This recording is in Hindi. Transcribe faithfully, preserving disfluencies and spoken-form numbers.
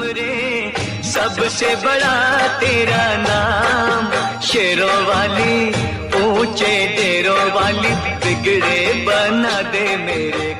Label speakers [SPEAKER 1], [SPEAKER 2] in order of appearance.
[SPEAKER 1] रे, सबसे बड़ा तेरा नाम। शेरों वाली ऊंचे डेरों वाली बिगड़े बना दे मेरे